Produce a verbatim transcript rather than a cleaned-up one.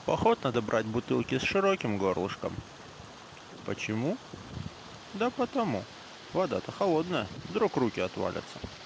Поход надо брать бутылки с широким горлышком. Почему? Да потому. Вода-то холодная, вдруг руки отвалятся.